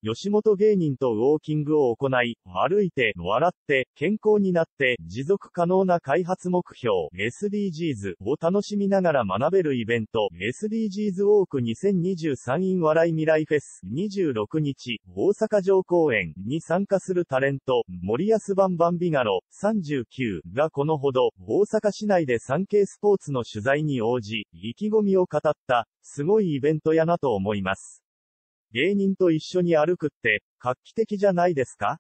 吉本芸人とウォーキングを行い、歩いて、笑って、健康になって、持続可能な開発目標、SDGs を楽しみながら学べるイベント、SDGs ウォーク2023 in 笑い未来フェス、26日、大阪城公演に参加するタレント、森安バンバンビガロ、39がこのほど、大阪市内で産経スポーツの取材に応じ、意気込みを語った、すごいイベントやなと思います。芸人と一緒に歩くって、画期的じゃないですか？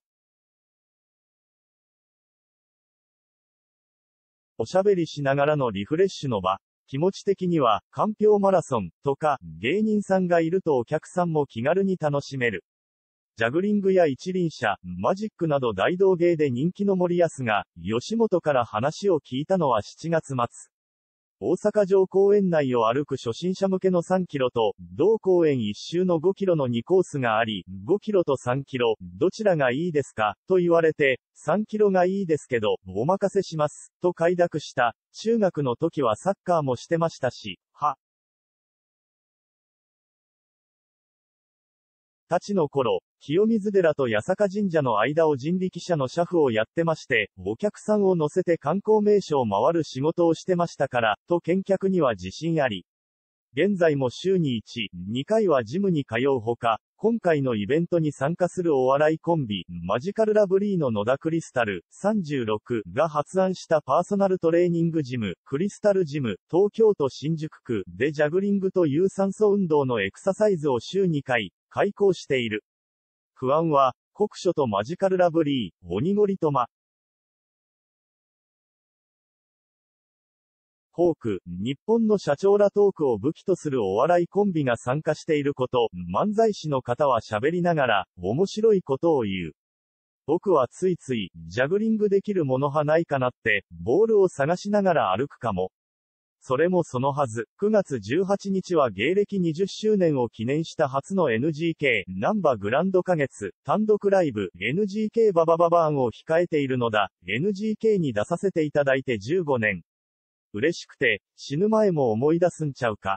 おしゃべりしながらのリフレッシュの場。気持ち的には、かんぴょうマラソン、とか、芸人さんがいるとお客さんも気軽に楽しめる。ジャグリングや一輪車、マジックなど大道芸で人気の森安が、吉本から話を聞いたのは7月末。大阪城公園内を歩く初心者向けの3キロと、同公園一周の5キロの2コースがあり、5キロと3キロ、どちらがいいですかと言われて、3キロがいいですけど、お任せします、と快諾した。中学の時はサッカーもしてましたし、たちの頃、清水寺と八坂神社の間を人力車の車夫をやってまして、お客さんを乗せて観光名所を回る仕事をしてましたから、と見客には自信あり。現在も週に1、2回はジムに通うほか、今回のイベントに参加するお笑いコンビ、マジカルラブリーの野田クリスタル、36が発案したパーソナルトレーニングジム、クリスタルジム、東京都新宿区でジャグリングと有酸素運動のエクササイズを週2回、開講している。不安は、酷暑とマジカルラブリー、鬼ゴリとま。ホーク、日本の社長らトークを武器とするお笑いコンビが参加していること、漫才師の方は喋りながら、面白いことを言う。僕はついつい、ジャグリングできるものはないかなって、ボールを探しながら歩くかも。それもそのはず、9月18日は芸歴20周年を記念した初の NGK、ナンバグランド花月、単独ライブ、NGK ババババーンを控えているのだ、NGK に出させていただいて15年。嬉しくて、死ぬ前も思い出すんちゃうか。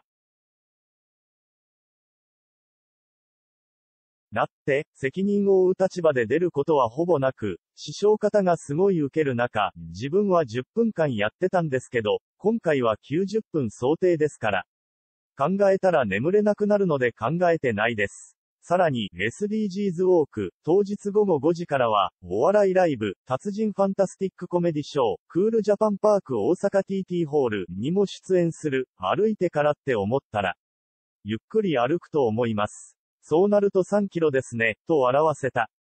なって、責任を負う立場で出ることはほぼなく、師匠方がすごい受ける中、自分は10分間やってたんですけど、今回は90分想定ですから。考えたら眠れなくなるので考えてないです。さらに、SDGs ウォーク、当日午後5時からは、お笑いライブ、達人ファンタスティックコメディショー、クールジャパンパーク大阪 TT ホールにも出演する、歩いてからって思ったら、ゆっくり歩くと思います。そうなると3キロですね、と笑わせた。